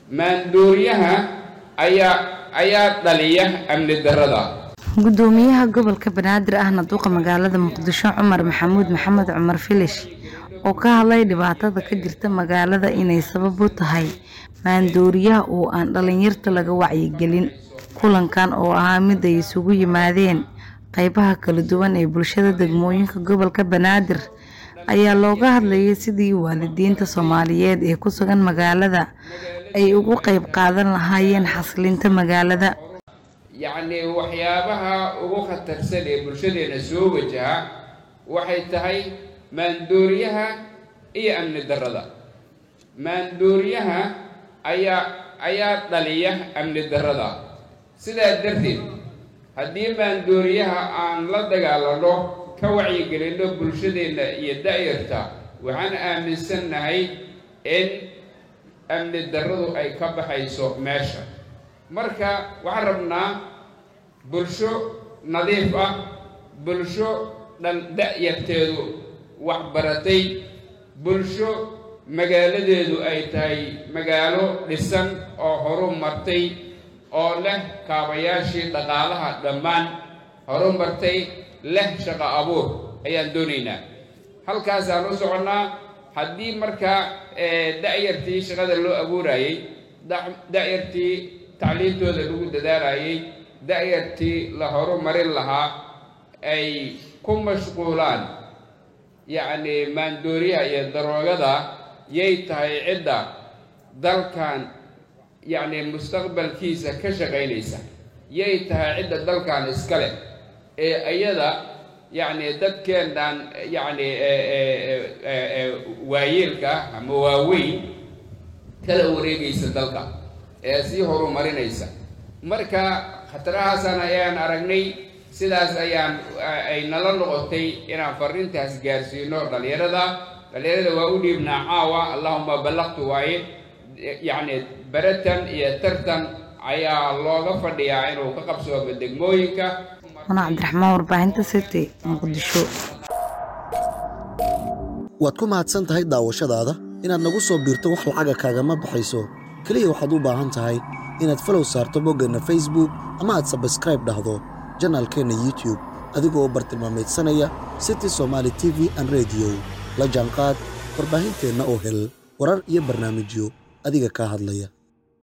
maandooriyaha ayaa dhaliya amni darrada. gudoomiyaha gobolka Banaadir ahna duqa magaalada Muqdisho Cumar Maxamuud Maxamed Cumar Filish oo ka hadlay dhibaatada ka jirta magaalada inay sabab u tahay maandooriyaha oo aan dhalinyarta laga wacyigelin. kulankan oo ahaa mid ay isugu yimaadeen qaybaha kala duwan ee bulshada degmooyinka gobolka Banaadir ayaa looga hadlayay sidii waalidiinta Soomaaliyeed ee ku sugan magaalada ay ugu qayb qaadan lahaayeen xasilinta magaalada. yacni waxyaabaha ugu khatarsan ee bulshadeena soo wajaha waxay tahay maandooriyaha iyo amni darrada. maandooriyaha ayaa dhaliya amni darrada. sidaa darteed haddii maandooriyaha aan la dagaalano ka wacyigelinno bulshadeena iyo da'yarta waxaan aaminsannahay in amni darradu ay ka baxayso meesha. marka waxaan rabnaa bulsho nadiif ah, bulsho dhan da'yarteedu wax baratay, bulsho magaaladeedu ay tahay magaalo dhisan oo horumartay oo leh kaabayaashii dhaqaalaha dhammaan horumartay, leh shaqo abuur ayaan doonaynaa. halkaasaan u soconnaa. haddii markaa da'yartii shaqada loo abuurayay, da'yartii tacliintooda lagu dadaalayay, da'yartii la horumarin lahaa ay ku mashquulaan yacni maandooriyaha iyo daroogada, yay tahay cidda dalkan yacni mustaqbalkiisa ka shaqaynaysa, yay tahay cidda dalkan iskale ee iyada yacni dadkeennan yacni waayeelka ama waaweyn kala wareegaysa dalka ee sii horumarinaysa. marka khatarahaasana ayaan aragnay, sidaas ay nala noqotay inaan fariintaas gaarsiino dhalinyarada waa u dhiibnaa caawa. allahuma ballaqtu waaye yacni baratan iyo tartan ayaa looga fadhiyaa inuu ka qabsoomo degmooyinka. Mana Cabdiraxmaan, warbaahinta City, Muqdisho. waad ku mahadsan tahay daawashadaada. inaad nagu soo biirto wax lacaga kaagama baxayso. kaliya waxaad u baahan tahay inaad follow saarto boggeenna Facebook ama aad subscribe dhahdo janaalkeena YouTube adigoo bartilmaameedsanaya City Somali TV and Radio. la jaanqaad warbaahinteenna oo hel warar iyo barnaamijyo adiga ka hadlaya.